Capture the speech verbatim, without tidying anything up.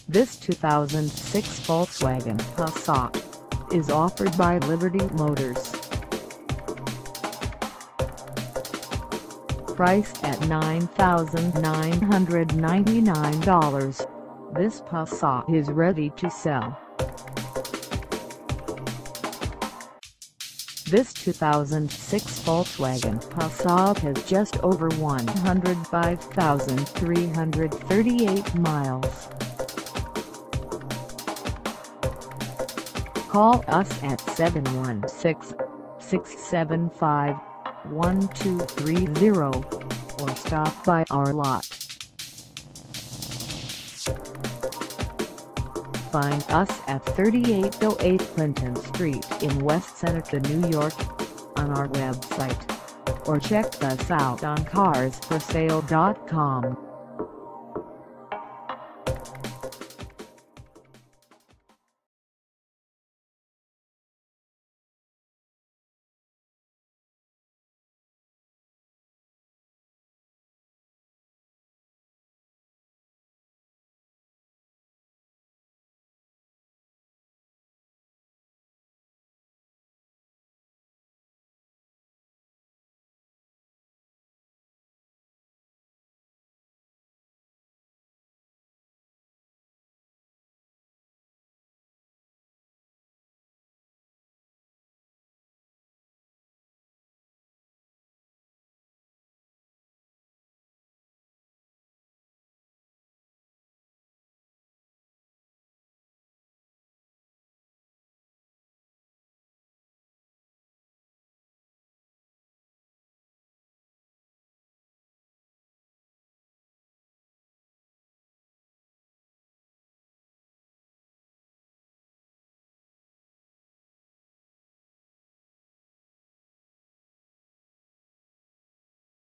This two thousand six Volkswagen Passat is offered by Liberty Motors. Priced at nine thousand nine hundred ninety-nine dollars, this Passat is ready to sell. This two thousand six Volkswagen Passat has just over one hundred five thousand three hundred thirty-eight miles. Call us at seven one six, six seven five, one two three zero or stop by our lot. Find us at thirty-eight oh eight Clinton Street in West Seneca, New York, on our website, or check us out on cars for sale dot com.